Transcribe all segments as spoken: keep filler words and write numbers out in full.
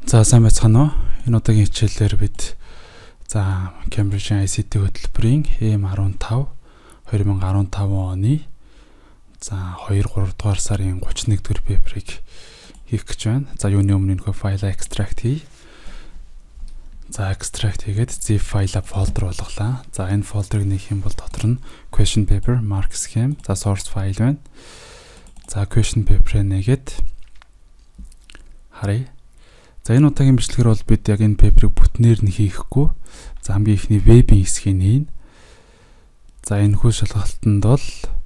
За сайн байцгаана уу? Энэ удаагийн хичээлээр бид за Cambridge-ийн ай си ти хөтөлбөрийн эм фifteen twenty fifteen оны за two three дугаар сарын thirty-one дугаар пейперийг хийх гэж байна. За юуны өмнө энэ файл extract хий. За extract хийгээд zip файлаа folder болголаа. За энэ folder-ыг нээх юм бол дотор нь question paper, mark scheme, за source file байна. За question paper-ыг нэгээд харъя. За энэ удаагийн бичлэгээр бол бид яг энэ пейперийг бүтнээр нь хийхгүй. За хамгийн ихний вебийн хэсгийг хийн. За энэ хүү шалгалтанд бол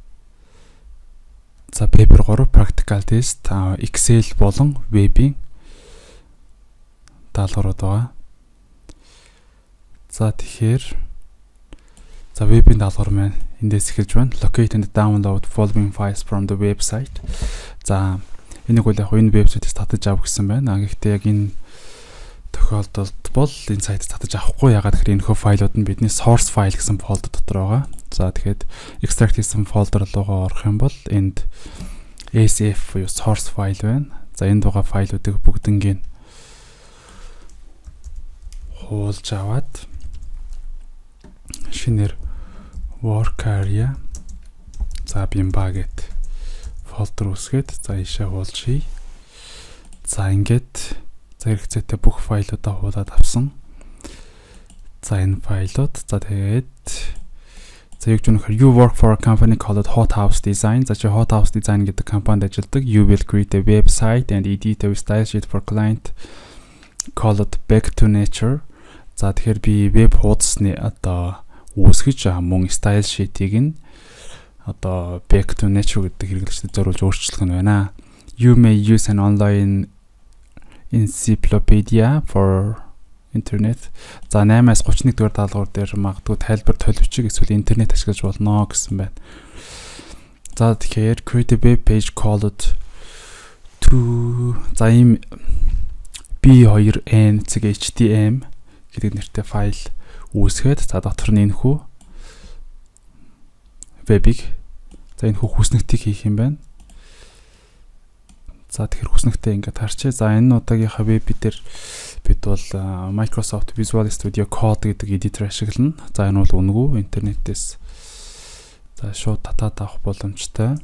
за пейпер three practical test Excel болон вебийн даалгаврууд байгаа. За тэгэхээр за вебийн даалгавар маань эндээс эхэлж байна. Locate and download following files from the website. За энийг бол яг энэ вебсайтаас татаж авах гэсэн байна. Гэхдээ яг энэ тохиолдолд бол энэ сайтаас татаж авахгүй. Ягаад гэхээр энэ хөө файлууд нь бидний source file гэсэн folder дотор байгаа. За тэгэхээр extract хийсэн folder руугаа орох юм бол энд эс эф буюу source file байна. За энд байгаа файлуудыг бүгднийг хуулж аваад шинээр work area за bimba гэд folder үсгээд за ийшээ хуулж хий. За ингээд за хэрэгцээтэй бүх файлуудаа хуулаад авсан. За энэ файлууд за тэгээд за яг зөвхөн you work for a company called Hot House Design. За чи Hot House Design гэдэг компанид ажилладаг. You will create a website and edit a style sheet for client called Back to Nature. За тэгэхээр би веб хуудасны одоо үүсгэж мөн style sheet-ийг нь одоо Back to Nature гэдэг хэрэглэгчдэд зориулж өөрчлөх нь байна. You may use an online encyclopedia for internet. За eight-аас thirty-one дугаар даалгавар дээр магадгүй тайлбар төлөвчийг эсвэл интернет ашиглаж болно гэсэн байна. За тэгэхээр create a web page called to за ийм би two n эйч ти эм гэдэг нэртэй файл үүсгээд за дотор нь энэ хүү вебийг за энэ хүү хүснэгтийг хийх юм байна. За тэгэхээр хүснэгтээ ингээд харчээ. За энэ удаагийнхаа веб дээр бид бол Microsoft Visual Studio Code гэдэг эдитер ашиглана. За энэ бол үнэгүй интернетээс за шууд татаад авах боломжтой.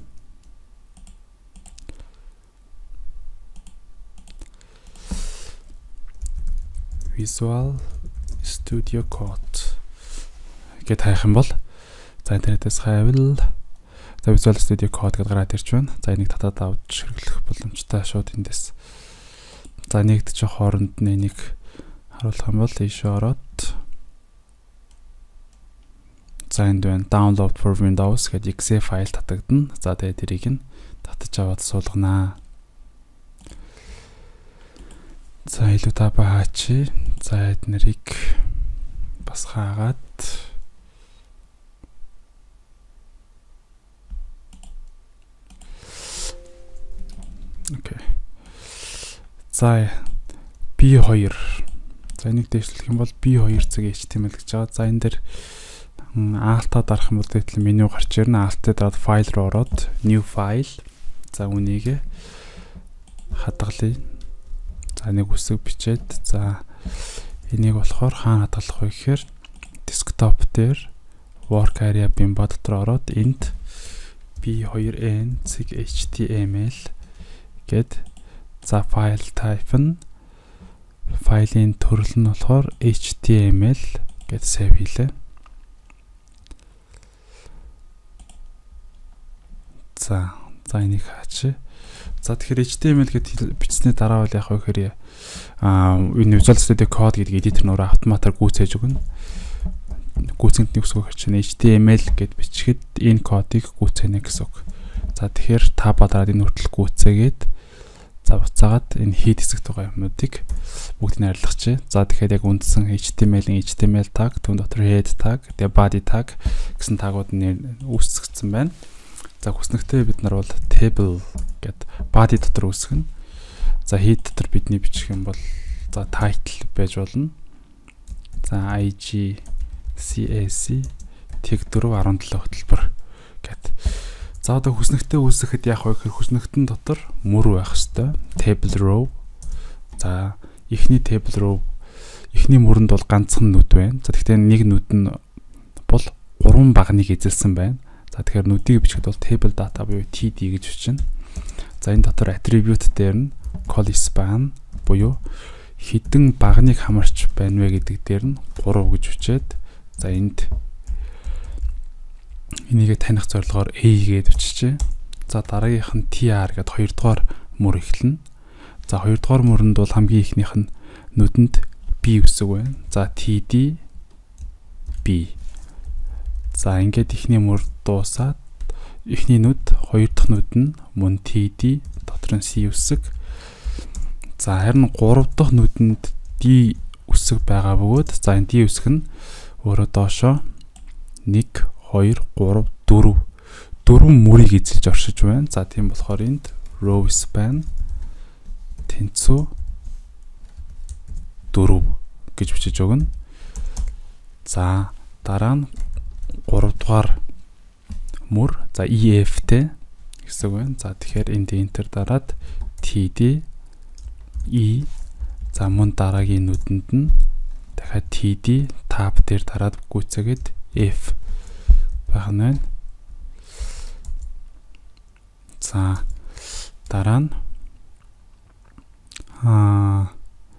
Visual Studio Code гэд хайх юм бол за интернетээс хайвал за Visual Studio Code гэдэг гараад ирж байна. За энийг татаад авч хэрэглэх боломжтой шууд эндээс. За нэгдэж хооронд нь энийг харуулах юм бол ийшээ ороод за энд байна download for Windows гэдэг exe файл татагдана. За тэгээд тэрийг нь татаж аваад суулганаа. За илүү та баачи. За эднэрийг бас хаагаад окей. За би two за энийг дэвшлэх юм бол би two эйч ти эм эл гэж байгаа. За энэ дээр alt-аа дарах юм бол тэгтэл меню гарч ирнэ. Alt-ыг дараад файл руу ороод new file. За үнийг хадгалъя. За нэг үсэг бичээд за энийг болохоор хаана хадгалах вэ гэхээр desktop дээр work area bimba дотор ороод энд би two n эйч ти эм эл гэд за file type нь файлын төрөл нь болохоор эйч ти эм эл гэд save хийлээ. За за энийг хаач. За тэгэхээр эйч ти эм эл гэд бичсний дараа бол яг вэ гэхээр аа энэ Visual Studio Code гэдэг эдитер нөр автоматар гүйцээж өгнө. Гүйцэнд нэг үсгөх чинь эйч ти эм эл гэд бичихэд энэ кодыг гүйцэнэ гэсэн үг. За тэгэхээр та бадараад энэ хүртэл гүйцээгээд за буцаагаад энэ хийд хэсэгт байгаа юмнуудыг бүгдийг арилгачээ. За тэгэхээр яг үндсэн эйч ти эм эл-ийн эйч ти эм эл tag, түн дотор head tag, тэгээ body tag гэсэн тагууд нь үүсгэсэн байна. За хүснэгтээ бид нар бол table гэд body дотор үүсгэнэ. За head дотор бидний бичих юм бол за title байж болно. За ig cac тэг four seventeen хөтөлбөр гэд. За одоо хүснэгтээ үүсгэхэд яах вэ гэхээр хүснэгтэн дотор мөр байх хэвээр table row. За эхний table руу эхний мөрөнд бол ганцхан нүд байна. За тэгэхээр нэг нүд нь бол гурван багныг эзэлсэн байна. За тэгэхээр нүдийг бичихэд бол table data буюу T D гэж бичнэ. За энэ дотор attribute дээр нь collispan буюу хэдэн багныг хамарч байна вэ гэдэг дээр нь гурав гэж бичээд за энд энийг таних зорилгоор A гэж биччихье. За дараагийнх нь T R гэдэг хоёрдугаар мөр эхэлнэ. За хоёрдугаар мөрөнд бол хамгийн ихнийх нь нүдэнд B үсэг байна. За T D B. За ингээд ихний мөр дуусаад эхний нүд, хоёр дахь нүд нь мөн T D, дотор нь C үсэг. За харин гурав дахь нүдэнд D үсэг байгаа бөгөөд за энэ D үсэг нь өөрөө доошоо нэг, хоёр, гурав, дөрөв дөрвөн мөрийг эзэлж оршиж байна. За тийм болохоор энд row span тэнцүү дөрөв гэж бичиж өгнө. За дараа нь гурав дугаар мөр за E F T гэсэн байна. За тэгэхээр энд enter дараад T D E за мөн дараагийн нүдэнд нь дахиад T D tab дээр дараад гүйцээгээд F байх нь байна. За дараа нь аа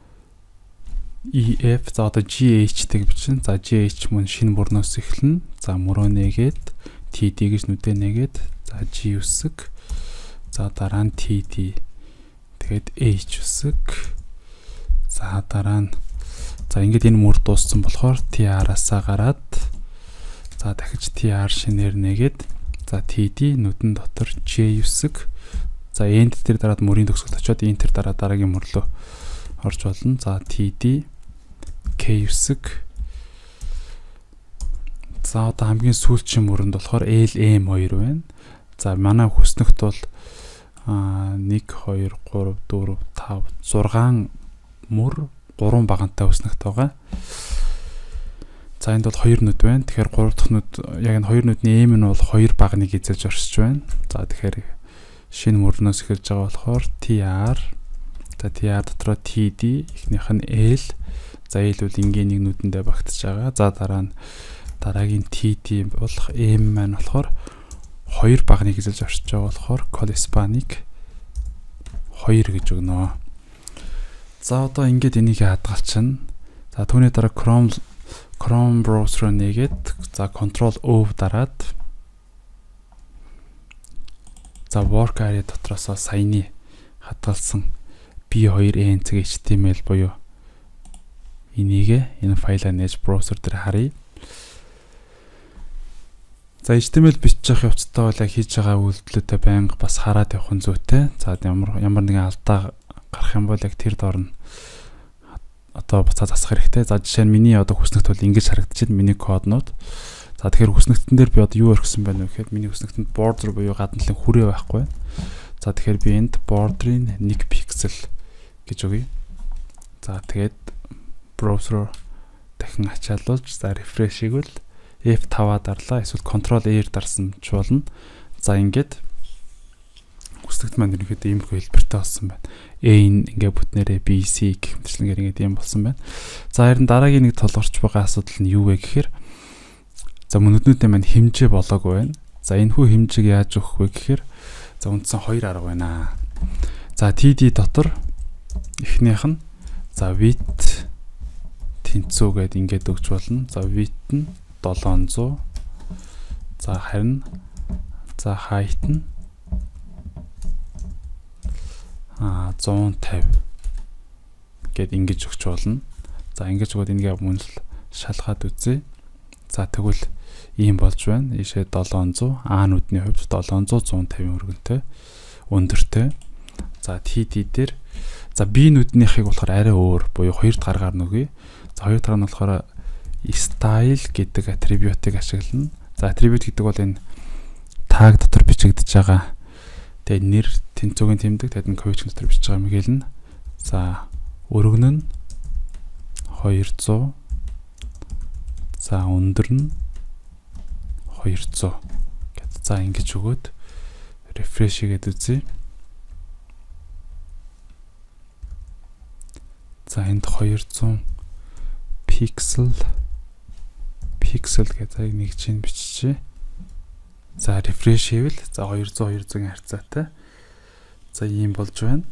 E F за одоо G H тэг бичнэ. За G H мөн шинэ мөрнөөс эхэлнэ. За мөрөө нээгээд T D гэж нүдэ нээгээд за G үсэг. За дараа нь T D тэгээд H үсэг. За дараа нь за ингээд энэ мөр дууссан болохоор T R-асаа гараад за дахиж T R шинээр нээгээд за T D нүдэн дотор J үсэг. За end дээр дараад мөрийн төгсгөлд очиод enter дараа дараагийн мөрлөө орж болно. За T D K үсэг. За одоо хамгийн сүүлчийн мөрөнд болохоор L M хоёр байна. За манай хүснэгт бол нэг, хоёр, гурав, дөрөв, тав, зургаан мөр гурван багантай хүснэгт байгаа. За энд бол хоёр нүд байна. Тэгэхээр гурав дахь нүд яг энэ хоёр нүдний M нь бол хоёр багныг эзэлж оршиж байна. За тэгэхээр шинэ мөрнөөс эхэлж байгаа болохоор T R за T R дотроо T D эхнийх нь L за L бол ингийн нэг нүдэндээ багтаж байгаа. За дараа нь дараагийн T D болох M маань болохоор хоёр багныг эзэлж оршиж байгаа болохоор collispan-ыг хоёр гэж өгнө. За одоо ингээд энийг хадгалчихна. За түүний дараа Chrome Chrome browser нэгээд за Control O дараад за work area дотроос саяны хадгалсан B two N C H T M L буюу энийг энэ файлаа нээж браузер дээр харъя. За H T M L бичиж явах явцдаа бол яг хийж байгаа үйлдэлүүдээ байнга бас хараад явах нь зүйтэй. За ямар ямар нэгэн алдаа гарах юм бол яг тэр доор нь одоо буцаа засах хэрэгтэй. За жишээ нь миний одоо хүснэгт бол ингэж харагдчихэв миний коднууд. За тэгэхээр хүснэгтэн дээр би одоо юу орхисон байна вэ гэхэд миний хүснэгтэнд border буюу гадналын хүрээ байхгүй. За тэгэхээр би энд border-ийн one pixel гэж өгье. За тэгээд browser дахин ачаалуулж за refresh хийвэл F five-аа дарлаа. Эсвэл Control A-ээр дарсан ч болно. За ингээд хүснэгт маань ерөнхийдөө ийм хэлбэртэй болсон байна. A-ийн ингээ бүтнээрээ B, C гэх мэтчлэнгээр ингээд ийм болсон байна. За харин дараагийн нэг толгорч байгаа асуудал нь юу вэ гэхээр за мөнөднүүдээ маань хэмжээ болоогүй байна. За энэ хүү хэмжээг яаж өгөх вэ гэхээр за үндсэн хоёр арга байна. За T D дотор эхнийх нь за width тэнцүү гэдээ ингээд өгч болно. За width нь seven hundred. За харин за height нь а one fifty гэд ингэж өгч болно. За ингэж өгөөд энэгээ мөн л шалгаад үзье. За тэгвэл ийм болж байна. Ийшээ seven hundred А нүдний хувьд seven hundred one fifty өргөнтэй өндөртэй. За T D дээр за B нүднийхийг болохоор арай өөр буюу хоёр дахь гаргаар нүгье. За хоёр дахь нь болохоор style гэдэг attribute-ыг ашиглана. За attribute гэдэг бол энэ tag дотор бичигдэж байгаа. Тэгээд нэр тэнцүүгийн тэмдэг тэгээд coach дотор бичиж байгаа юм гэлнэ. За өргөн нь two hundred. За өндөр нь two hundred гэд. За ингэж өгөөд refresh хийгээд үзье. За энд двухсот пиксел пиксел гэдэг нэг чинь биччихье. За refresh хийвэл за двухсот двухсот харьцаатай. За ийм болж байна.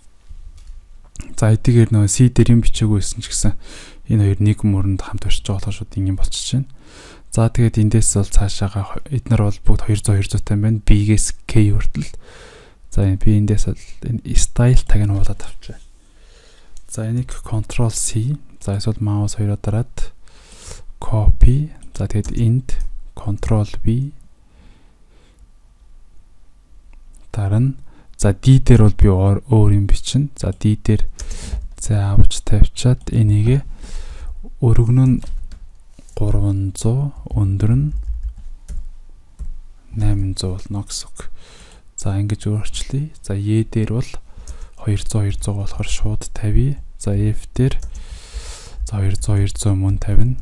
За эдгээр нөгөө C дээр юм бичээгүй байсан ч гэсэн энэ хоёр нэг мөрөнд хамт оршиж байгаа болохоор шууд ийм болчихж байна. За тэгээд эндээс бол цаашаага эднэр бол бүгд двухсот двухсот байна. B-гээс K хүртэл. За би эндээс бол энэ style таг нь уулаад авчаа. За энийг control C. За эсвэл mouse хоёроо дараад copy. За тэгээд энд control V. Дараа нь за D дээр бол би өөр юм бичнэ. За D дээр за авч тавьчаад энийг өргөн нь гуравсад, өндөр нь восемьсот болно гэсэн үг. За ингэж өөрчлөе. За E дээр бол двухсот двухсот болохоор шууд тавья. За F дээр за двухсот двухсот мөн тавина.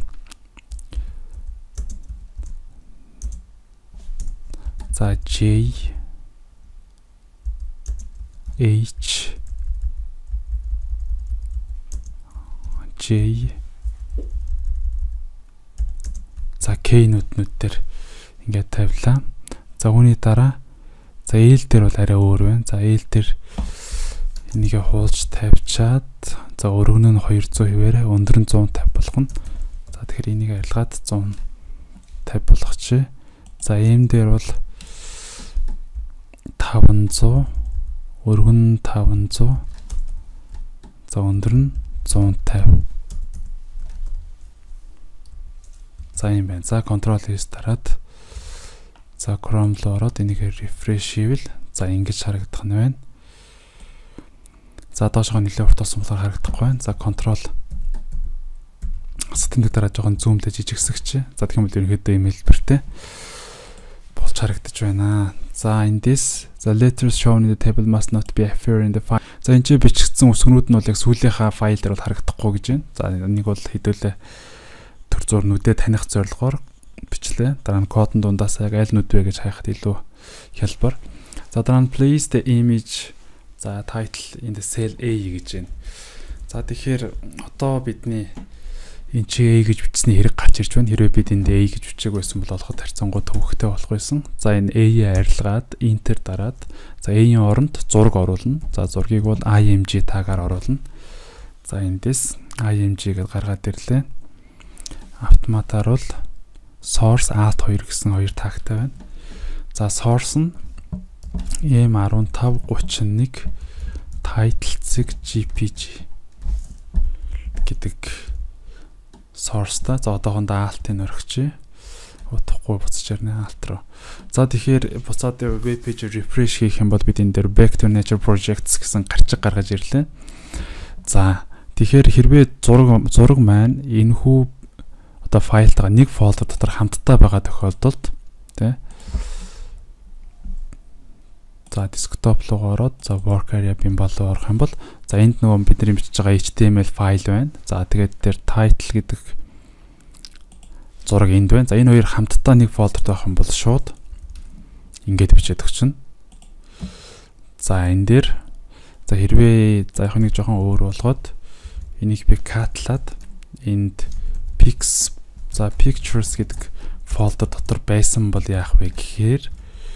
За J H J за K нүднүүд дээр ингээд тавилаа. За үүний дараа за L дээр бол арай өөр байна. За L дээр энийг хуулж тавьчаад за өргөн нь двухсот хэвээрээ өндөр нь сто пятьдесят болгоно. За тэгэхээр энийг арилгаад сто пятьдесят болгочихъя. За M дээр бол тавсад өргөн нь тавсад за өндөр нь сто пятьдесят. За юм байна. За control S дараад за Chrome руу ороод энийг refresh хийвэл за ингэж харагдах нь байна. За доошоо нэлээд урт болсон болохоор харагдахгүй байна. За control сэтэмдэг дараа жоохон зүүмдээ жижигсэгч. За тэгэх юм бол ерөнхийдөө ийм хэлбэртэй болж харагдаж байна. За эндээс the letters shown in the table must not be appear in the file. За энэ чинь бичигдсэн үсгнүүд нь бол яг сүүлийнхаа файл дээр бол харагдахгүй гэж байна. За энийг бол хэдүүлээ төр зурнуудыг таних зорилгоор бичлээ. Дараа нь кодын дундаас яг аль нүд вэ гэж хайхад илүү хялбар. За дараа нь place the image за title in the cell A гэж байна. За тэгэхээр одоо бидний энэ чи A гэж бичсний хэрэг гарч ирж байна. Хэрвээ бид энд A гэж бичээг байсан бол олоход харьцангуй төвөгтэй болох байсан. За энэ A-ийг арилгаад enter дараад за A-ийн оронд зураг оруулна. За зургийг бол img тагаар оруулна. За эндээс img гэдээ гаргаад ирлээ. Автоматар бол source alt two гэсэн хоёр тагтай байна. За source нь M one five three one title zig jpg гэдэг source та. За одоохондоо alt-ыг орхичих. Утахгүй буцаж ирнэ alt руу. За тэгэхээр буцаад web page refresh хийх юм бол бид энэ дээр back to nature projects гэсэн гарчиг гаргаж ирлээ. За тэгэхээр хэрвээ зураг зураг маань энэхүү одоо файлтайгаа нэг фолдер дотор хамтдаа байгаа тохиолдолд тий. За desktop руу ороод за work area bin болоо орох юм бол за энд нөгөө бидний бичиж байгаа H T M L файл байна. За тэгээд дээр title гэдэг зураг энд байна. За энэ хоёр хамтдаа нэг фолдерт байх юм бол шууд ингээд бичээд өгчнө. За энэ дээр за хэрвээ за яг нэг жоохон өөр болгоод энийг би катлаад энд pix за pictures гэдэг фолдер дотор байсан бол яах вэ гэхээр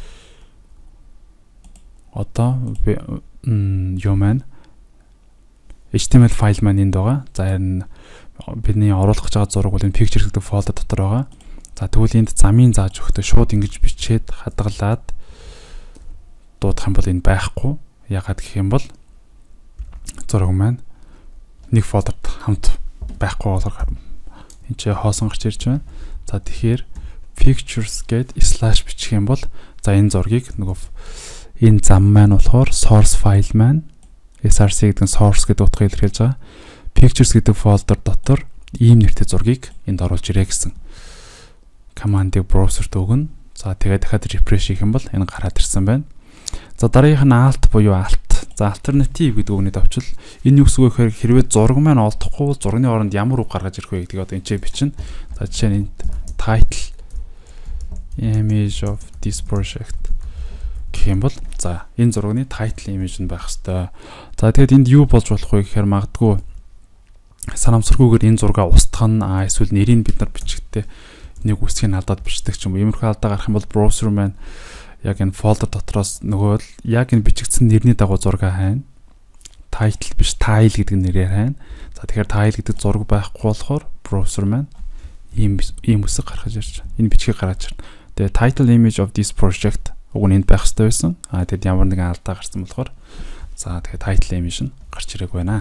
одоо юу маань H T M L файл маань энд байгаа. За энэ бидний оруулах гэж байгаа зураг бол энэ pictures гэдэг фолдер дотор байгаа. За тэгвэл энд замын зааж өгөхдөө шууд ингэж бичээд хадгалаад дуудах юм бол энэ байхгүй. Ягаад гэх юм бол зураг маань нэг фолдерт хамт байхгүй болохоор энэ ч хоосон гарч ирж байна. За тэгэхээр pictures гэд slash бичих юм бол за энэ зургийг нөгөө энэ зам маань болохоор source file маань src гэдэг нь source гэдэг утгыг илэрхийлж байгаа. Pictures гэдэг фолдер дотор ийм нэртэй зургийг энд оруулж ирээ гэсэн командыг браузерт өгнө. За тэгээд дахиад refresh хийх юм бол энэ гараад ирсэн байна. За дараагийнх нь alt буюу alt. За alternative гэдэг үгний давчил энэ юу гэсэн үг вэ гэхээр хэрвээ зураг маань олдохгүй зургийн оронд ямар үг гаргаж ирэх вэ гэдгийг одоо энэ ч бичнэ. За жишээ нь title image of this project гэх юм бол за энэ зургийн title image нь байх хэвээр. За тэгээд энд юу болж болох вэ гэхээр магадгүй санамсаргүйгээр энэ зургаа устгах нь эсвэл нэрийг бид нар бичихдээ нэг үсгийг алдаад бичдэг ч юм уу. Иймэрхүү алдаа гарах юм бол browser маань яг энэ folder дотроос нөгөө л яг энэ бичигдсэн нэрний дагуу зураг хайна. Title биш tile гэдэг нэрээр хайна. За тэгэхээр tile гэдэг зураг байхгүй болохоор browser маань ийм ийм үсэг гаргаж ирж байна. Энэ бичгийг гаргаж ирнэ. Тэгээ title image of this project уг нь энд байх хэрэгтэй байсан. Аа тэгэд ямар нэгэн алдаа гарсан болохоор за тэгээд title image нь гарч ирэх байна.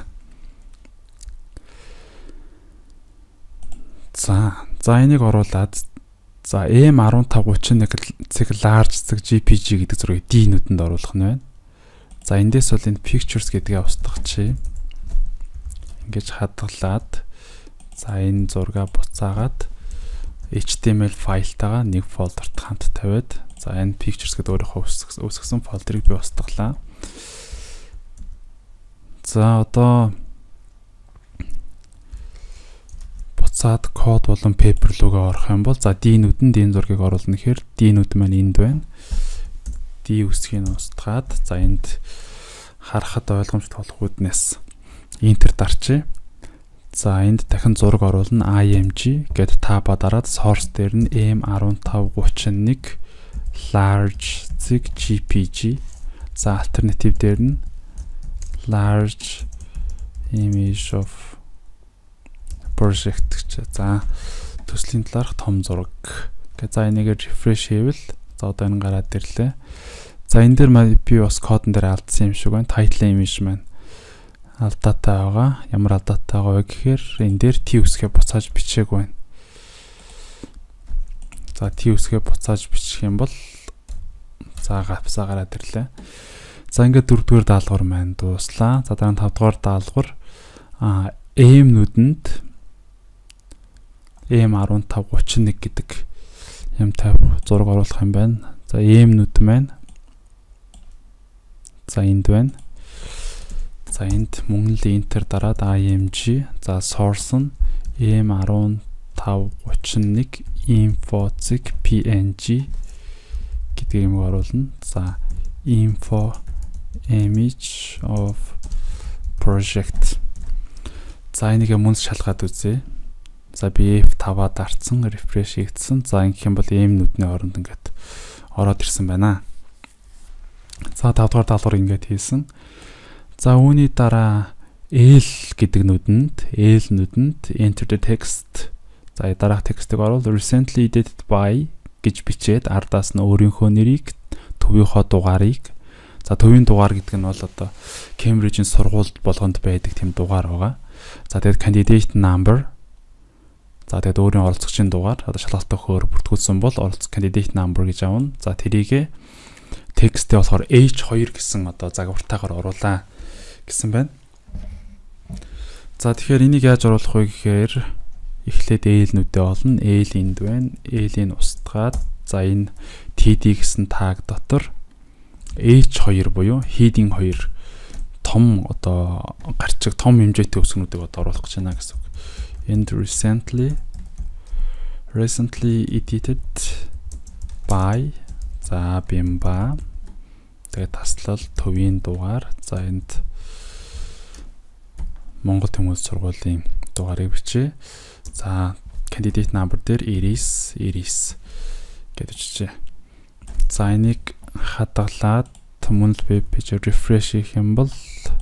За за энийг оруулаад за эм one five three one цэг large цэг джи пи джи гэдэг зургийг D нүдэнд оруулах нь байна. За эндээс бол энэ pictures гэдгээ устгахчи. Ингэж хадгалаад за энэ зургаа буцаагаад эйч ти эм эл файлтайгаа нэг фолдерт хамт тавиад за энэ pictures гэдэг өөрийнхөө үүсгэсэн фолдерыг би устгалаа. За одоо буцаад код болон paper руугаа орох юм бол за D нүдэнд энэ зургийг оруулна гэхээр D нүд маань энд байна. D үсгийг устгаад за энд харахад ойлгомжтой болох үүднээс enter дарчээ. За энд дахин зураг оруулна img гэд таба дараад source дээр нь эм one five three one large zig джи пи джи за alternative дээр нь large image of project гэж. За төслийн талаарх том зураг. Гэ за энийг refresh хийвэл за одоо энэ гараад ирлээ. За энэ дээр маань би бас кодон дээр алдсан юм шиг байна. Title image маань алдаатай байгаа. Ямар алдаатай байгаа вэ гэхээр энэ дээр T үсгээ буцааж бичээг байна. За T үсгээ буцааж бичих юм бол за гавсаа гараад ирлээ. За ингээд дөрөвдүгээр даалгавар маань дууслаа. За дараа нь тавдугаар даалгавар а эм нүдэнд эм one five three one гэдэг юмтай зураг оруулах юм байна. За эм нүд маань за энд байна. За энд мөн л enter дараад img за source нь эм one five three one info zig png гэдэг юм оруулна. За info image of project. За энийг мөн шалгаад үзье. За би эф five-аа дарцсан, refresh хийгдсэн. За ингэх юм бол эм нүдний оронд ингээд ороод ирсэн байна. За тавд дугаар даалгавар ингээд хийсэн. За үүний дараа L гэдэг нүдэнд, L нүдэнд enter the text. За дараах текстийг оруул recently edited by гэж бичээд ардаас нь өөрийнхөө нэрийг, төвийнхөө дугаарыг. За төвийн дугаар гэдэг нь бол одоо Cambridge-ийн сургуульд болгонд байдаг тийм дугаар байгаа. За тэгээд candidate number. За тэгээд өөрийн оролцогчийн дугаар одоо шалгалтын хөөр бүртгүүлсэн бол оролцох candidate number гэж аавна. За тэрийгэ текстээ болохоор эйч two гэсэн одоо загвартаагаар оруулаа гэсэн байна. За тэгэхээр энийг яаж оруулах вэ гэхээр эхлээд L нүдээ олно. L энд байна. L-ийг устгаад за энэ T D гэсэн tag дотор эйч two буюу heading two том одоо гарчиг том хэмжээтэй үсгнүүдийг одоо оруулах гэж байна гэсэн үг. And recently recently edited by за бимба тэгээд таслал төвийн дугаар за энд Монгол Тэмүүлэл сургуулийн дугаарыг бичээ. За candidate number дээр Iris Iris гэж бичээ. За энийг хадгалаад мөн л веб пэйж refresh хийх юм бол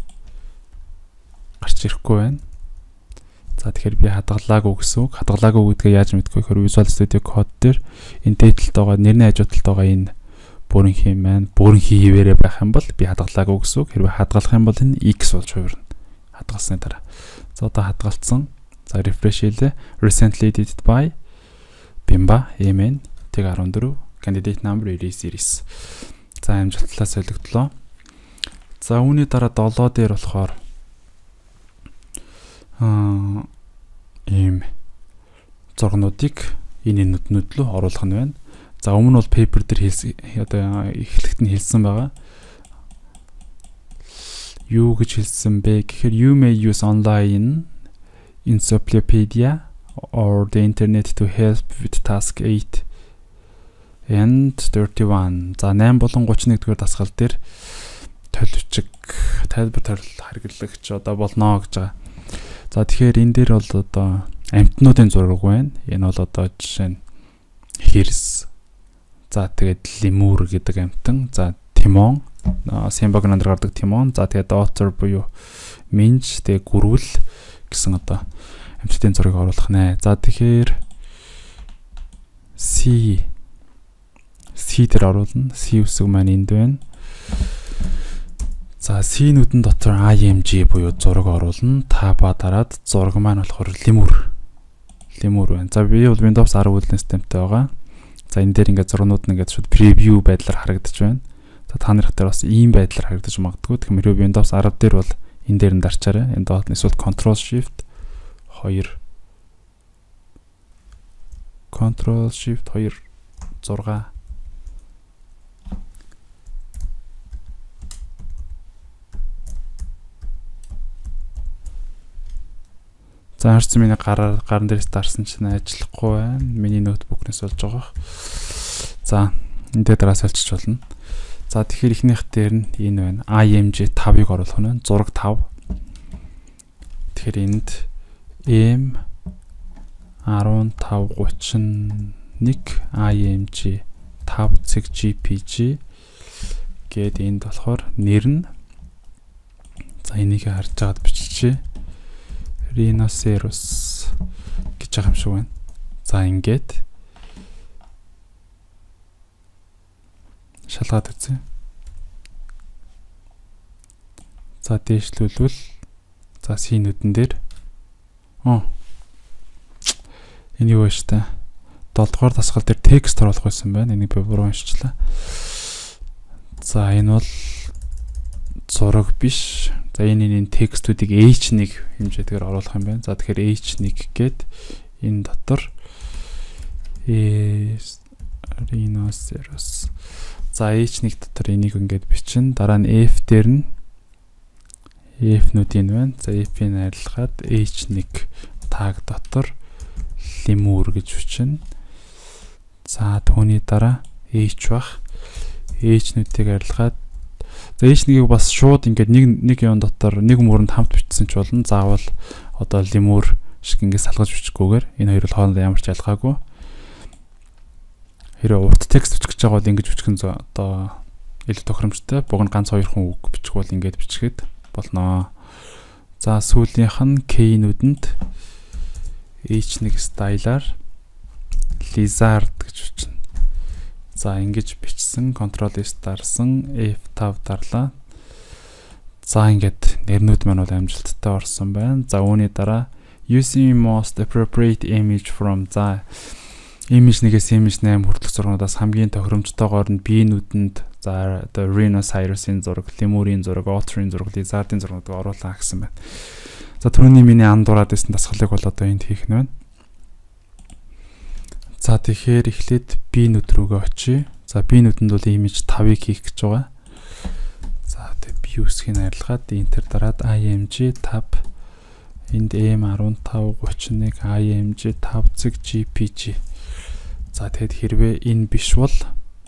гарч ирэхгүй байна. За тэгэхээр би хадгалаагүй гэсэн үг. Хадгалаагүй гэдгээ яаж мэдэх вэ гэхээр Visual Studio Code дээр энэ дээдлэлт байгаа нэрний хажуудалд байгаа энэ бүрэнхий маань бүрэнхий хിവэрэ байх юм бол би хадгалаагүй гэсэн үг. Хэрвээ хадгалах юм бол энэ X болж хувирна. Хадгалсны дараа. За одоо хадгалсан. За refresh хийлээ. Recently edited by Bimba Mn тэг fourteen candidate number Iris Iris. За амжилтлаа солигдлоо. За үүний дараа долоо дээр болохоор аа ийм зургнуудыг энэ нүднүүд рүү оруулах нь байна. За өмнө бол paper дээр хэлсэн одоо эхлэхэд нь хэлсэн байгаа. Юу гэж хэлсэн бэ гэхээр you may use online encyclopedia or the internet to help with task eight and thirty-one. За nine болон thirty-one дугаар дасгал дээр толивчиг тайлбар төрөл харьцагч одоо болно гэж байгаа. За тэгэхээр энэ дээр бол одоо амтнуудын зураг байна. Энэ бол одоо жишээ нь хэрс. За тэгээд лемур гэдэг амтан. За Тимон, Симбаг нандер гардаг Тимон. За тэгээд Otter буюу минж, тэгээд гүрвэл гэсэн одоо амтнуудын зургийг оруулах нэ. За тэгэхээр C C дээр оруулна. C үсэг маань энд байна. За C-нүүдэн дотор I M G буюу зураг оруулна. Та ба дараад зураг маань болохоор лемур. Лемур байна. За би бол Windows ten үлдэн системтэй байгаа. За энэ дээр ингээд зургнууд нь ингээд шууд preview байдлаар харагдаж байна. За та нарт дээр бас ийм байдлаар харагдаж магадгүй. Тэгэхээр Windows ten дээр бол энэ дээр нь дарчаарай. Энэ доот нь эсвэл Control Shift two Control Shift two зураг. За харсан миний гараар гарн дээрээс дарсан чинь ажиллахгүй байна. Миний ноутбукнаас болж байгаа. За энэ дээр дараас олчиж болно. За тэгэхээр ихнийх дээр нь энэ байна. I M G five-ыг оруулах нь зураг five. Тэгэхээр энд M fifteen thirty-one I M G five цэг G P G гээд энд болохоор нэр нь за энийг харж байгаад биччихье. Rhinoceros гэж байгаа юм шиг байна. За ингээд шалгаад үзье. За дээшлүүлвэл за C-нүүдэн дээр оо энэ юу вэ штэ? seven дугаар дасгал дээр текст оруулах байсан байна. Энийг би буруу уншчлаа. За энэ бол зураг биш. За энэ энэ текстүүдийг H one хэмжээгээр оруулах юм байна. За тэгэхээр H one гээд энэ дотор э Rhinoceros. За H one дотор энийг ингээд бичнэ. Дараа нь F дээр нь F-нүүд энэ байна. За F-ийг арилгаад H one tag дотор lemur гэж бичнэ. За түүний дараа H бах H-нүүдийг арилгаад за H one-ийг бас шууд ингээд нэг нэг юм дотор нэг мөрөнд хамт бичсэн ч болно. Заавал одоо lemur шиг ингээд салгаж бичихгүйгээр энэ хоёр бол хоорондоо ямар ч ялгаагүй. Хэрэв урт текст бичих гэж байгаа бол ингэж бичих нь одоо илүү тохиромжтой. Буг нь ганц хоёр хүн үг бичих бол ингээд бичихэд болно. За сүүлийнх нь K-нүүдэнд H one стайлаар lizard гэж бичнэ. За ингэж бичсэн, Ctrl-S дарсан, F five дарлаа. За ингээд нэрнүүд маань бол амжилттай орсон байна. За үүний дараа using most appropriate image from за image one-ээс image eight хүртэлх зургуудаас хамгийн тохиромжтойгоор нь B-нүүдэнд за the Rhinoceros-ийн зураг, lemur-ийн зураг, otter-ийн зураг, lizard-ийн зургуудыг оруулаа гэсэн байна. За түрүүний миний андуураад байсан дасгалыг бол одоо энд хийх нь байна. За тэгэхээр эхлээд B-нүүд рүүгээ очие. За B-нүүдэнд бол image five-ыг хийх гэж байгаа. За тэгээ B үсгийг арилгаад enter дараад I M G tab энд M fifteen thirty-one I M G five цэг G P G. За тэгэд хэрвээ энэ биш бол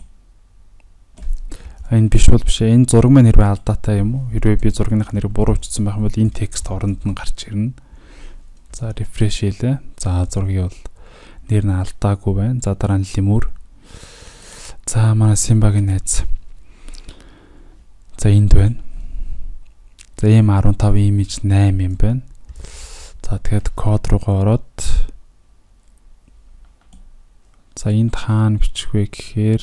энэ биш бол биш энэ зураг маань хэрвээ алдаатай юм уу? Хэрвээ би зургийнхаа нэрийг буруу бичсэн байх юм бол энэ текст оронд нь гарч ирнэ. За refresh хийлээ. За зургийг бол нэр нь алдаагүй байна. За дараа нь lemur. За манай Симбагийн найз. За энд байна. За M fifteen image eight юм байна. За тэгэхэд код руугаа ороод за энд хаана бичих вэ гэхээр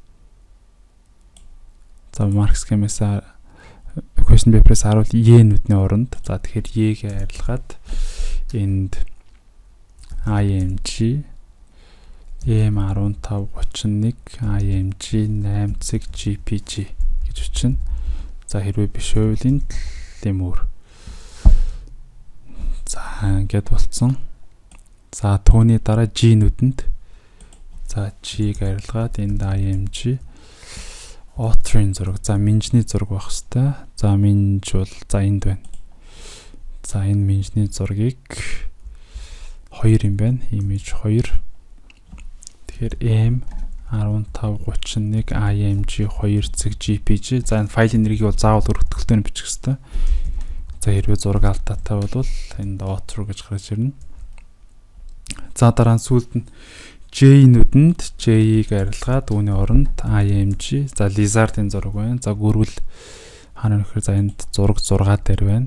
за mark scheme-ээс question paper-ээс харуул Y-нүүдний оронд за тэгэхээр Y-г арилгаад энд I M G M fifteen thirty-one I M G eight цэг G P G гэж бичнэ. За хэрвээ биш байвал энд lemur. За ингээд болцсон. За түүний дараа G-нүүдэнд за G-г арилгаад энд I M G otter-ийн зураг. За минжний зураг байх хэвээр. За минж бол за энд байна. За энэ минжний зургийг two юм байна. Image two. Тэгэхээр M fifteen thirty-one I M G two цэг G P G. За энэ файлын нэрийг бол заавал өргөтгөлтөөр бичих хэрэгтэй. За хэрвээ зураг алтаатай бол энд author гэж гарч ирнэ. За дараа нь сүүлд нь J-нүдэнд J-ийг арилгаад үүний оронд I M G. За Lizard-ын зураг байна. За гүрвэл хаана нөхөр за энд зураг зургаа дээр байна.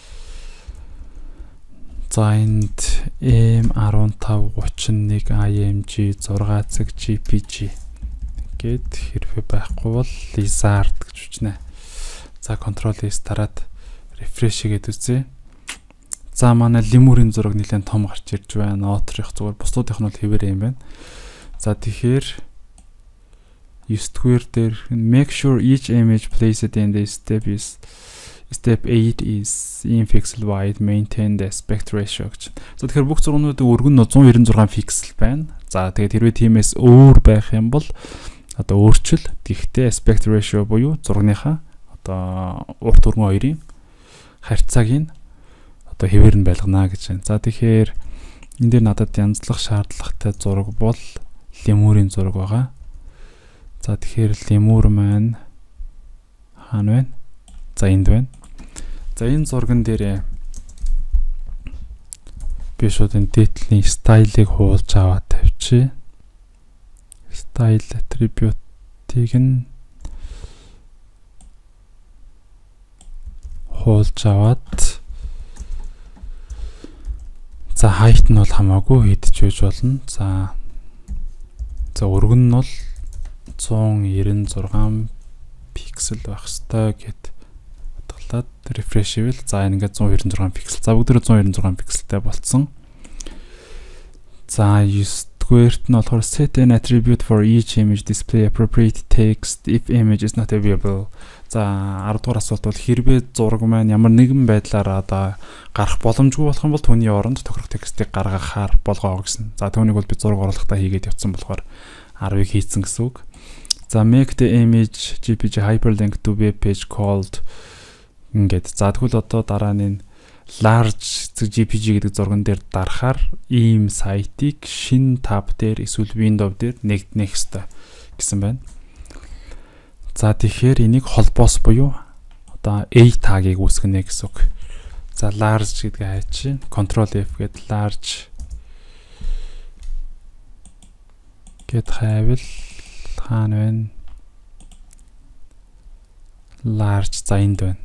За энд M one five three one I M G зураг цаг J P G гэд хэрвээ байхгүй бол Lizard гэж үзнэ. За Ctrl S дараад refresh хийгээд үзье. За манай лемурийн зураг нэлээд том гарч ирж байна. Author-ийнх зүгээр бусдуудынх нь бол хэвээр юм байна. За тэгэхээр nine дээр make sure each image placed in the step is step eight is in pixel wide, maintain the aspect ratio гэж. За тэгэхээр бүх зургуудын өргөн нь one ninety-six пиксел байна. За тэгээд хэрвээ тиймээс өөр байх юм бол одоо өөрчил гэхдээ aspect ratio буюу зургийнхаа одоо урт өргөн хоёрын харьцааг нь одоо хэвээр нь байлгана гэж байна. За тэгэхээр энэ дээр надад янзлах шаардлагатай зураг бол лемурийн зураг байгаа. За тэгэхээр лемур маань хаана байна? За энд байна. За энэ зурган дээр би шууд энэ дээдлийн стайлыг хуулж аваад тавьчих. Style attribute-ийг нь хуулж аваад за height нь бол хамаагүй хэдэж байж болно. За за өргөн нь бол one ninety-six пиксел байх ёстой гэд бодглоод refresh хийвэл за энэ ингээд one ninety-six пиксел. За бүгдөө one ninety-six пикселтэй болцсон. За nine-т нь болохоор set an attribute for each image display appropriate text if image is not available. За ten дугаар асуулт бол хэрвээ зураг маань ямар нэгэн байдлаар одоо гарах боломжгүй болох юм бол түүний оронд тохирох текстийг гаргахаар болгоо гэсэн. За түүнийг бол би зураг оруулахдаа хийгээд явсан болохоор ten-ыг хийцэн гэсэн үг. За make the image J P G hyperlink to web page called ингээд. За тэгвэл одоо дараа нь large J P G гэдэг зурган дээр дарахаар ийм сайтыг шинэ tab дээр эсвэл window дээр нэгднэх ёстой гэсэн байна. За тэгэхээр энийг холбоос буюу одоо A tag-ыг үүсгэнэ гэсэн үг. За large гэдгээ хайчих. Ctrl F гээд large гэд хайвал хаана байна? Large за энд байна.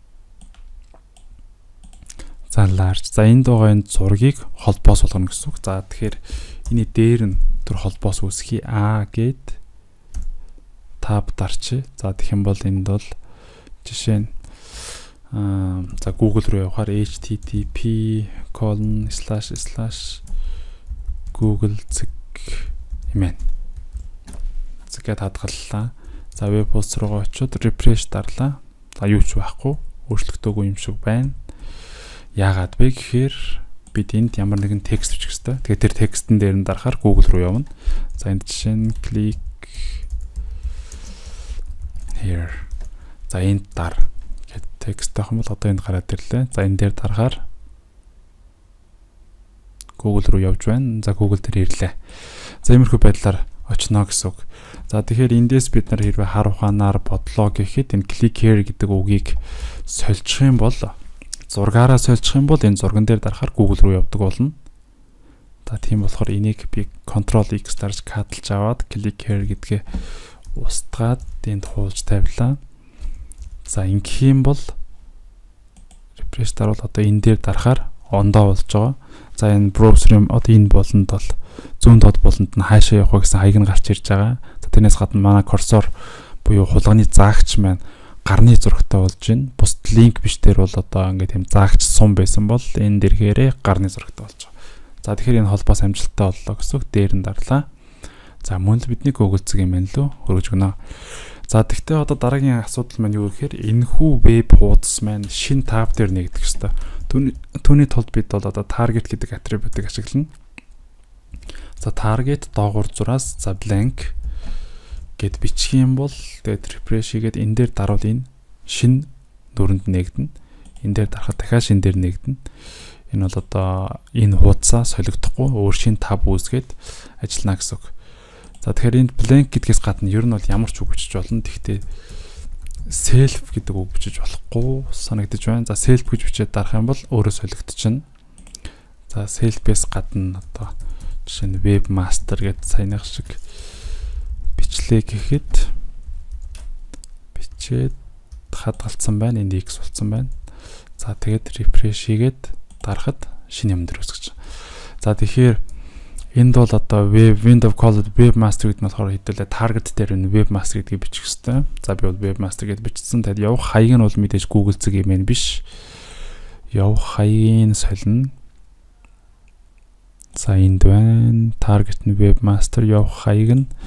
За large. За энд байгаа энэ зургийг холбоос болгоно гэсэн үг. За тэгэхээр энэ дээр нь тэр холбоос үүсгий А гэд tab дарчи. За тэгэх юм бол энд бол жишээ нь аа за Google руу явахаар http colon slash slash google zig хэмээн. Зэгээд хадгаллаа. За веб пост руу очиод refresh дарлаа. За юу ч байхгүй. Өөрчлөгдөөгүй юм шиг байна. Яагаад вэ гэхээр бид энд ямар нэгэн текст бичих хэрэгтэй. Тэгээд тэр текстэн дээр нь дарахаар Google руу явна. За энд жишээ нь click here. За энд дар гэдэг текст байх юм бол одоо энд гараад ирлээ. За энэ дээр дарахаар Google руу явж байна. За Google дээр ирлээ. За иймэрхүү байдлаар очно гэсэн үг. За тэгэхээр эндээс бид нар хэрвээ хар ухаанаар бодлоо гэхэд энэ click here гэдэг үгийг сольчих юм бол зургаараа сольчих юм бол энэ зурган дээр дарахаар Google руу явдаг болно. За тийм болохоор энийг би Ctrl X дарж кадлж аваад click here гэдгээ устгаад энд хуулж тавилаа. За ингэх юм бол refresh дарвал одоо энэ дээр дарахаар ондоо болж байгаа. За энэ browser-ийн одоо энэ болонд бол зүүн доод болонд нь хаашаа явах вэ гэсэн хаяг нь гарч ирж байгаа. За тэрнээс гадна манай курсор буюу хулганы заагч маань гарны зурагтай болж байна. Бус линк биш дээр бол одоо ингээд юм заагч сум байсан бол энэ дэрхээрээ гарны зурагтай болж байгаа. За тэгэхээр энэ холбоос амжилттай боллоо гэсэн үг. Дээр нь дарлаа. За мөн л бидний Google Zig юм байна лөө хөргөж гэнэ. За тэгтээ одоо дараагийн асуудал маань юу гэхээр энэхүү веб хуудас маань шинэ tab дээр нэгдэх ёстой. Түүний тулд бид бол одоо target гэдэг атрибутыг ашиглана. За target доогуур зураас за blank гэд бичих юм бол тэгээд refresh хийгээд энэ дээр дарвал энэ шинэ дүрэнд нэгдэнэ. Энэ дээр дарахад дахиад шинэ дээр нэгдэнэ. Энэ бол одоо энэ хуудасаа солигдохгүй өөр шинэ tab үүсгээд ажиллана гэсэн үг. За тэгэхээр энд blank гэдгээс гадна ер нь бол ямар ч үг бичиж болно. Тэгтээ self гэдэг үг бичиж болохгүй санагдаж байна. За self гэж бичээд дарах юм бол өөрөө солигдчихно. За self-ээс гадна одоо жишээ нь webmaster гэдэг саяных шиг бичлээ гэхэд бичээд хадгалсан байна. Энд X болсон байна. За тэгээд refresh хийгээд дарахад шинэ юм дээр үсгэж. За тэгэхээр энд бол одоо web window called webmaster гэдэг нь болохоор хэдүүлээ target дээр нь webmaster гэдгийг бичих хэвээр. За би бол webmaster гэдээ бичсэн. Тэгэд явах хаяг нь бол мэдээж Google зэг юм биш. Явах хаягийг солино. За энд байна. Target нь webmaster, явах хаяг нь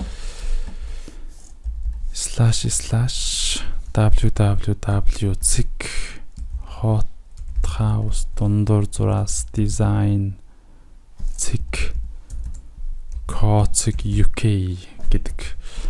slash slash www zig hothouse дундуур зураас design zig Коцэг ю кей гэдэг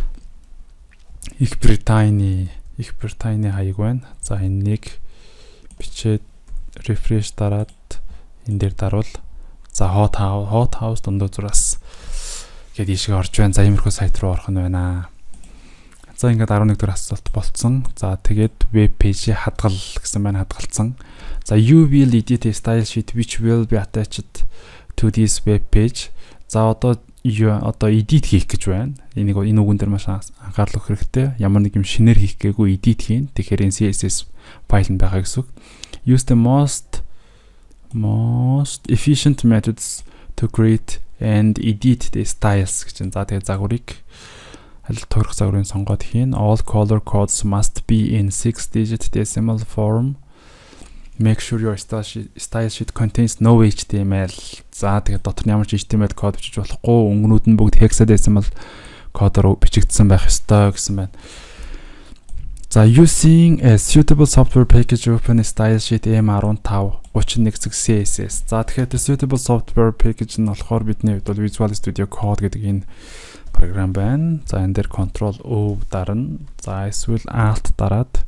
Их Британий Их Британий хаяг байна. За энэнийг бичээд refresh дараад энэ дээр дарвал за hot house hot house дундуур зураас гэдэг ийшээ орж байна. За иймэрхүү сайт руу орох нь байна. За ингээд арван нэг дэх асуулт болцсон. За тэгээд веб пэйжийг хадгал гэсэн байна, хадгалсан. За you will edit a style sheet which will be attached to this web page. За одоо одоо edit хийх гэж байна. Энийг энэ үгэн дээр маш анхаарал өгөх хэрэгтэй. Ямар нэг юм шинээр хийх гээгүй edit хийн. Тэгэхээр энэ си эс эс файл нь байгаа гэсэн үг. Use the most most efficient methods to create and edit the styles гэж. За тэгээд загварыг аль тохирох загварыг сонгоод хийн. All color codes must be in six digit decimal form. Make sure your style sheet, style sheet contains no эйч ти эм эл. За тэгээд дотор нь ямар ч эйч ти эм эл код бичиж болохгүй. Өнгөнүүд нь бүгд hexadecimal кодоор бичигдсэн байх ёстой гэсэн байна. За using a suitable software package open style sheet эм фifteen thirty-one зэг си эс эс. За тэгэхээр suitable software package нь болохоор бидний хувьд бол Visual Studio Code гэдэг энэ програм байна. За энэ дээр Control O дарна. За эсвэл Alt дараад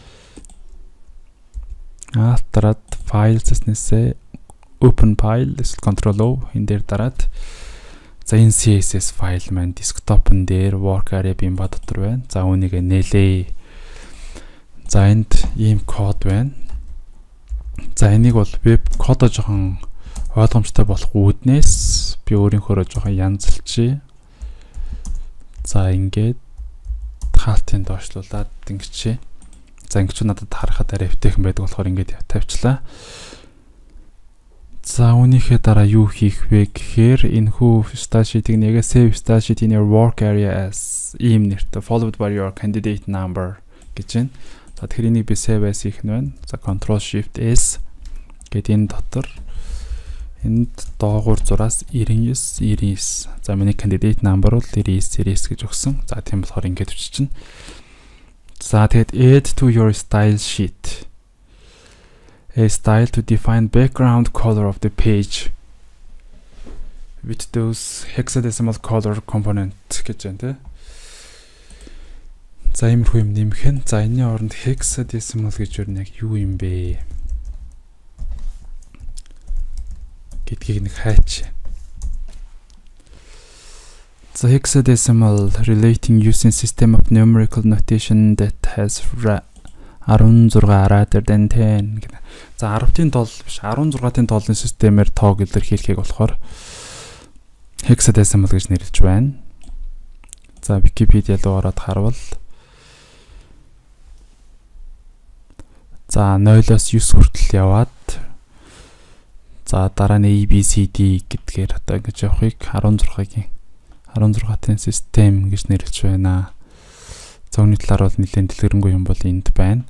Alt дараад file гэснээсээ open file эсвэл Control O энэ дээр дараад за энэ си эс эс файл маань desktop-н дээр work area бим ба дотор байна. За үүнийг нээлээ. За энд ийм код байна. За энийг бол веб кодо жоохон ойлгомжтой болох үүднээс би өөрийнхөө жоохон янзлчээ. За ингээд хаалтын доошлуулад ингэчээ. За ингэж надад харахад арай эвтэйхэн байдаг болохоор ингээд тавьчлаа. За үүнийхээ дараа юу хийх вэ гэхээр энэхүү style sheet-ийг нэгэ save style sheet in your work area as ийм нэртэй followed by your candidate number гэж байна. За тэгэхээр энийг би save as хийх нь байна. За Control Shift S гэдэг энэ дотор энд доогуур зураас ninety-nine ninety-nine. За миний candidate number бол ninety-nine ninety-nine гэж өгсөн. За тийм болохоор ингээд өччихнэ. За тэгээд add to your style sheet a style to define background color of the page with those hexadecimal color component гэж байна тий. За иймэрхүү юм нэмэх нь. За энэний оронд hexadecimal гэж юу яг юу юм бэ гэдгийг нэг хайч. So hexadecimal relating using system of numerical notation that has sixteen rather than ten. За ten тол биш sixteen-ийн тоолын системээр тоог илэрхийлэхийг болохоор hexadecimal гэж нэрлэж байна. За Wikipedia руу ороод харвал за нойлоос nine хүртэл яваад за дараа нь A B C D гэдгээр одоо ингэж явахыг sixteen-ийн sixteen-ийн систем гэж нэрлэж байна. За үүний талаар бол нэлээд дэлгэрэнгүй юм бол энд байна.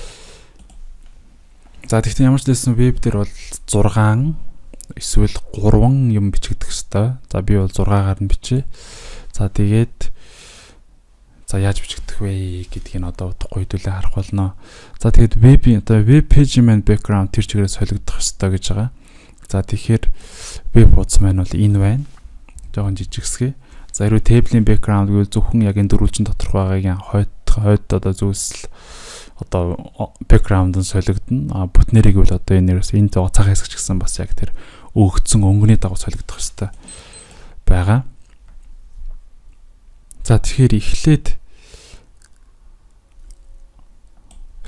За тэгвэл ямар ч лсэн веб дээр бол six эсвэл three юм бичигдэх хэвээр. За би бол six-аар нь бичээ. За тэгээд за яаж бичигдэх вэ гэдгийг одоо утгагүй хэдүүлээ харах болно. За тэгээд веб одоо веб пэйж маань background тэр чигээрээ солигдох хэвээр гэж байгаа. За тэгэхээр веб хуудас маань бол энэ байна. Жохон жижигсгэ. За хэрвээ тейблийн background гэвэл зөвхөн яг энэ дөрвөлжин доторх байгаагийн хойд хойд одоо зүйлс одоо background нь солигдно. А бүтнэрийг бол одоо энэ нэрээс энэ цаг хэсэг ч гэсэн бас яг тэр өгцөн өнгөний дагуу солигдох хэвээр байгаа. За тэгэхээр эхлээд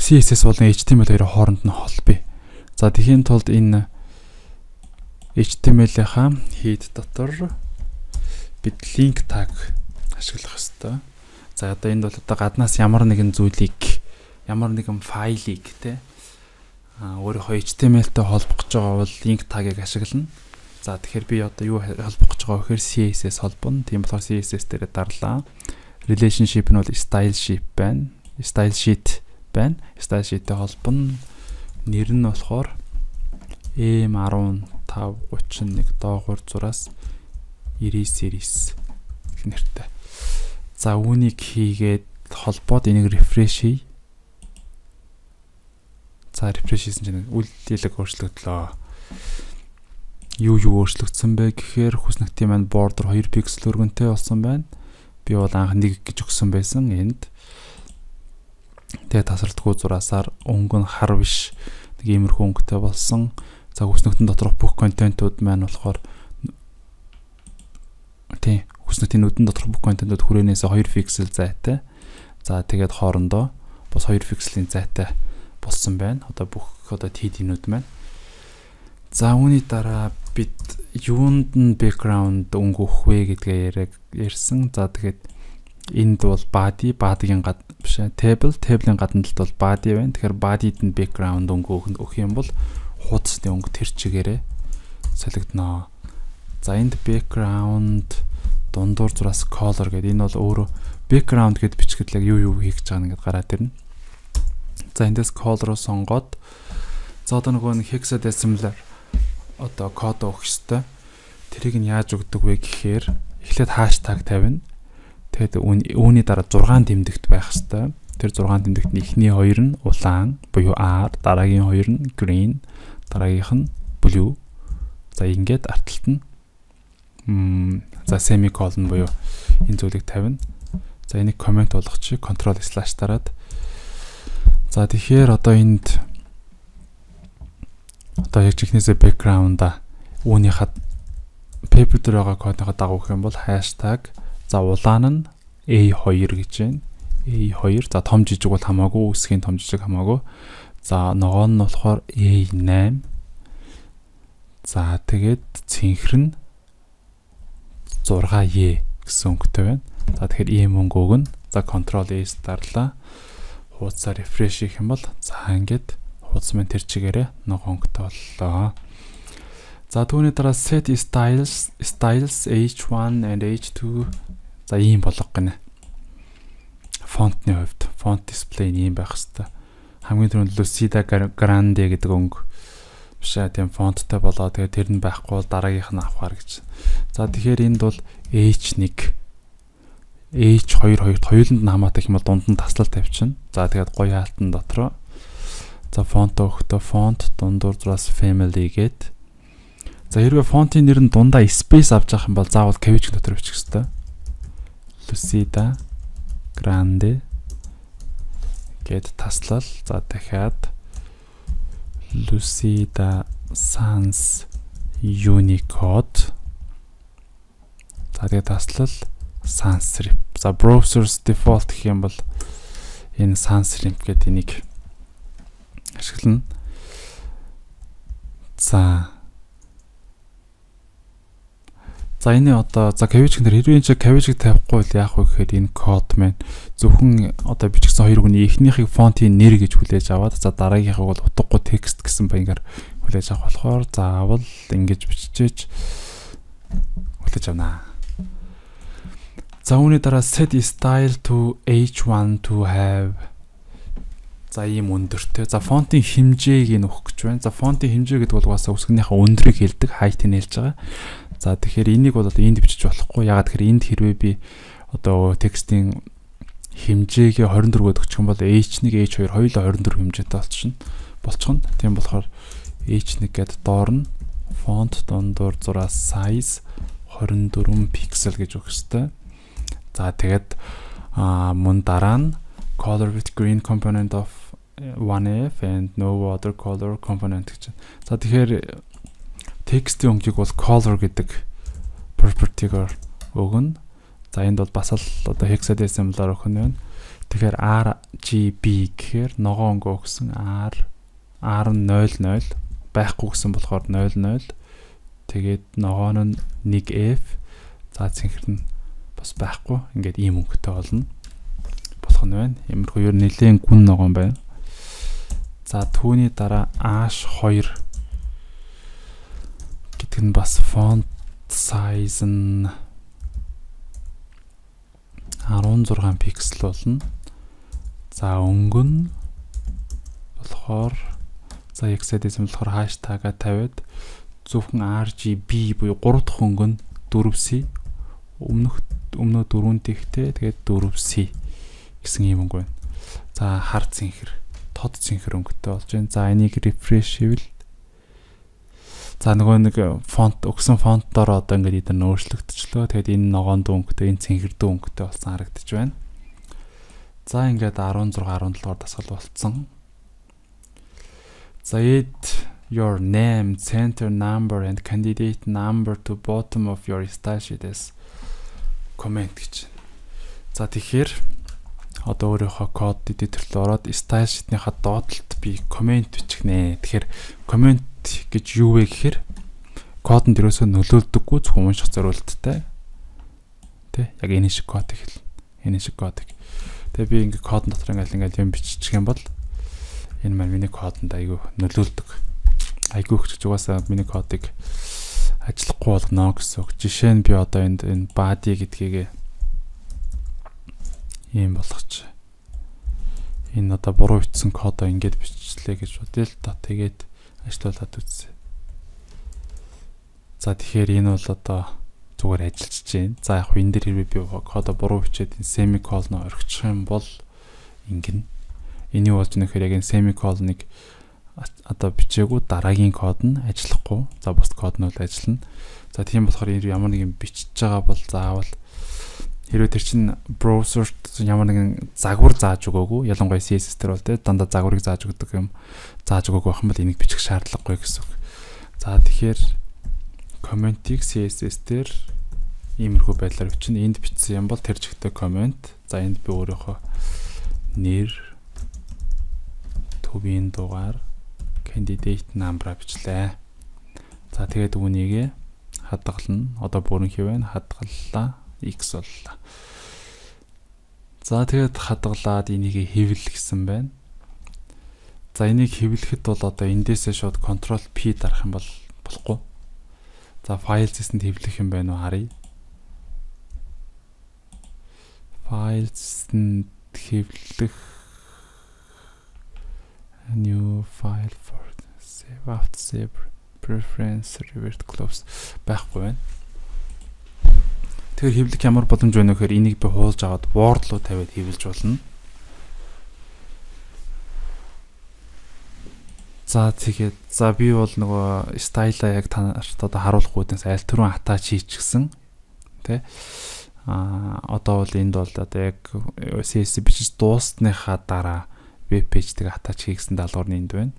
си эс эс болон эйч ти эм эл хоёрын хооронд нь холбоё. За тэхийн тулд энэ эйч ти эм эл-ийнхаа хийд дотор бид link tag ашиглах ёстой. За одоо энд бол одоо гаднаас ямар нэгэн зүйлийг, ямар нэгэн файлыг те а өөрийнхөө эйч ти эм эл-тэй холбох гэж байгаа бол link tag-ыг ашиглана. За тэгэхээр би одоо юу холбох гэж байгаа вэ гэхээр си эс эс холбоно. Тийм болохоор си эс эс дээр дарлаа. Relationship нь бол style sheet байна. Style sheet байна. Style sheet-тэй холбоно. Нэр нь болохоор эм one five three one доогуур зураас ninety series гэх нэртэй. За үүнийг хийгээд холбоод энийг refresh хий. За refresh хийсэн чинь үйлдэлэг өөрчлөгдлөө. Юу юу өөрчлөгдсөн бэ гэхээр хүснэгтийн маань border two пиксел өргөнтэй болсон байна. Би бол анх нэг гэж өгсөн байсан энд. Тэгээ тасралтгүй зураасаар өнгө нь хар биш нэг иймэрхүү өнгөтэй болсон. За хүснэгтэн доторх бүх контентууд маань болохоор тий хүснэгтийн нүдэн доторх бүх контентууд хүрээнээс two пиксел зайтай. За тэгээд хоорондоо бас two пикселийн зайтай болсон байна. Одоо бүх одоо ти ди-нүүд маань. За үүний дараа бид юунд нь background өнгө өгөх вэ гэдгээ яриаг ярьсан. За тэгээд энд бол body, body-гийн гад биш ээ, table, table-ийн гадна талд бол body байна. Тэгэхээр body-д нь background өнгө өгөх юм бол хуудасны өнгө тэр чигээрээ солигдно. За энд background дундуур зураас color гэдэг энэ бол өөрөө background гэд бичгэдлэг юу юу хийх гэж байгаа нэгэд гараад ирнэ. За эндээс color-оо сонгоод за одоо нөгөө нэг hexadecimal одоо код өгөх ёстой. Тэрийг нь яаж өгдөг вэ гэхээр эхлээд хаштаг тавина. Тэгээд үүний дараа six тэмдэгт байх ёстой. Тэр six тэмдэгтний эхний хоёр нь улаан буюу R, дараагийн хоёр нь green, дараагийнх нь blue. За ингээд артталт нь м за semicolon буюу энэ зүйлийг тавина. За энийг comment болгох чи control slash дараад. За тэгэхээр одоо энд одоо яг чихнээсээ background-а үүнийхээ paper дээр байгаа кодныхоо дагуу гэх юм бол hashtag за улаан нь A two гэж байна. A two за том жижиг бол хамаагүй, үсгийн том жижиг хамаагүй. За ногоо нь болохоор A eight. За тэгээд цэнхэр нь six E гэсэн өнгөтэй байна. За тэгэхээр ийм өнгө өгнө. За control S дарлаа. Хуудасаа refresh хийх юм бол за ингээд хуудас маань тэр чигээрээ ногоонгтой боллоо. За түүний дараа set styles styles H one and H two за ийм болгох гинэ. Фонтны хувьд font display ийм байх хэвээр. Хамгийн түрүүнд Lucida Grande гэдэг өнгө биш ээ тийм фонттай болоо. Тэгээд тэр нь байхгүй бол дараагийнх нь авахар гэж. За тэгэхээр энд бол H one H two хоёрт хоёуланд нь хамаатай юм бол дунд нь таслал тавьчихна. За тэгээд гоё хаалтан дотроо за фонт өгөхдөө фонт дундуур зураас family гээд. За хэрвээ фонтын нэр нь дундаа space авч явах юм бол заавал capital дотор бичих хэрэгтэй. Lucida Grande гээд таслал. За дахиад Lucida Sans Unicode. За тэгээд таслал sans serif. За browser's default гэх юм бол энэ sans serif гэдэг энийг ашиглана. За За энэ одоо за cabbage дээр хэрвээ энэ cabbage тавихгүй бол яах вэ гэхээр энэ код маань зөвхөн одоо бичигдсэн хоёр үгний эхнийхийг фонтын нэр гэж хүлээж аваад за дараагийнхыг бол утгагүй текст гэсэн баянгаар хүлээж авах болохоор заавал ингэж биччихэж хүлээж авнаа. За үүний дараа set style to H one to have за ийм өндөртэй. За фонтын хэмжээг нь өгөх гэж байна. За фонтын хэмжээ гэдэг бол угаасаа үсгнийхээ өндрийг хэлдэг, height-ийг хэлж байгаа. За тэгэхээр энийг бол одоо энд бичиж болохгүй. Ягаад гэхээр энд хэрвээ би одоо текстийн хэмжээгээ twenty-four өгчих юм бол H one, H two хоёулаа twenty-four хэмжээтэй болчихно. Болчихно. Тийм болохоор H one гэдэг доор нь font дундуур зураас size twenty-four pixel гэж өгөх ёстой. За тэгээд мөн дараа нь color with green component of one F and no other color component гэж. За тэгэхээр текстийн өнгөийг бол color гэдэг property-гээр өгнө. За энд бол бас л одоо hexadecimal-аар өгөх нь байна. Тэгэхээр R G B гэхээр ногоо өнгөө гэсэн R R нь null null байхгүй гэсэн болохоор null null. Тэгээд ногоо нь one F. За цэнхэр нь бас байхгүй. Ингээд ийм өнгөтэй болно. Болох нь байна. Иймэрхүү ер нь нэлээд гүн ногоо байна. За түүний дараа H two гэдэг нь бас font size нь sixteen пиксел болно. За өнгө нь болохоор за hexadecimal болохоор хаштага тавиад зөвхөн R G B буюу three дахь өнгө нь four C өмнөх өмнөө four дихтэй тэгээд four C гэсэн юм өнгө байна. За хар цэнхэр тод цэнхэр өнгөтэй болж байна. За энийг refresh хийвэл за нөгөө нэг фонт өгсөн фонтоор одоо ингээд эдгээр өөрчлөгдчихлөө. Тэгээд энэ ногоон дүү өнгөтэй энэ цэнхэр дүү өнгөтэй болсон харагдаж байна. За ингээд sixteen seventeen дугаар дасгал болцсон. За add your name, center number and candidate number to bottom of your style sheet as comment гэж. За тэгэхээр одоо өөрийнхөө код editor руу ороод style sheet-ийнхаа доотлолт би comment бичих нэ. Тэгэхээр comment гэж юу вэ гэхээр код нь дөрөөсөө нөлөөлдөггүй зөвхөн унших зориулттай. Тэ яг энэ шиг код их л. Энэ шиг код. Тэгээ би ингээ код дотор ингээл ингээл юм биччих юм бол энэ маань миний кодонд айгүй нөлөөлдөг. Айгүй гэж угаасаа миний кодыг ажиллахгүй болгоно гэсэн үг. Жишээ нь би одоо энд энэ body гэдгийг ийм болгоч. Энэ одоо буруу бичсэн кодоо ингээд бичлээ гэж бодъё л та. Тэгээд ажиллуулад үзье. За тэгэхээр энэ бол одоо зүгээр ажиллаж байна. За яг энэ дээр хэрвээ би кодоо буруу бичээд энэ semicolon орхичих юм бол ингэнэ. Эний болж нөхөр яг энэ semicolon-ыг одоо бичээгүй дараагийн код нь ажиллахгүй. За бус код нь бол ажиллана. За тийм болохоор ямар нэгэн бичиж байгаа бол заавал хэрвээ тэр чинь browser-т ямар нэгэн загвар зааж өгөөгүй. Ялангуяа C S S дээр бол тэ дандаа загварыг зааж өгдөг юм. Зааж өгөөгүй байх юм бол энийг бичих шаардлагагүй гэсэн үг. За тэгэхээр comment-ийг C S S дээр иймэрхүү байдлаар бичнэ. Энд бичсэн юм бол тэр чигтээ comment. За энд би өөрийнхөө нэр, төвийн дугаар, candidate number бичлээ. За тэгээд үүнийг хадгална. Одоо бүрэнхий байна. Хадгаллаа. X боллоо. За тэгээд хадгалаад энийг хэвлэл гэсэн байна. За энийг хэвлэхэд бол одоо эндээсээ шууд control P дарах юм бол болохгүй. За file system хэвлэх юм байна уу харъя. File system хэвлэх new file for save after save preference revert close байхгүй байна. Тэгэхээр хэвлэх ямар боломж байна вэ гэхээр энийг би хуулж аваад Word руу тавиад хэвлэж болно. За тэгээд за би бол нөгөө стайлаа яг танарт одоо харуулах үүднээс аль түрүүн attach хийчихсэн. Тэ а одоо бол энд бол одоо яг C S S бичиж дуусныхаа дараа веб пэйжтэйг attach хийгсэн даалгавар нь энд байна.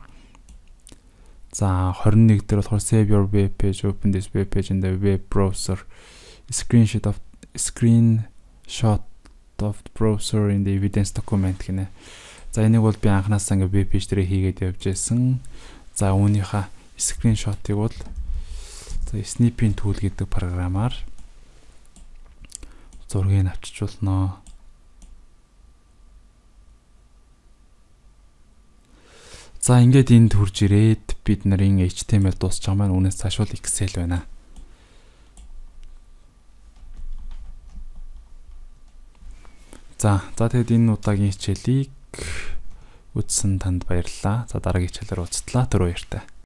За twenty-one дээр болохоор save your web page, open this web page in the web browser, screenshot of screenshot of the browser in the evidence document гэнэ. За энийг бол би анханасаа ингээ веб пэйж дээр хийгээд явж байсан. За үүнийхээ screenshot-ыг бол за snipping tool гэдэг програмаар зургийг авчижуулнаа. За ингээд энд хурж ирээд бид нарын H T M L дуусч байгаа маань үүнээс цааш бол Excel байна. За за тэгэд энэ удаагийн хичээлийг үзсэн танд баярлалаа. За дараагийн хичээлээр уулзтлаа. Түр баяртай.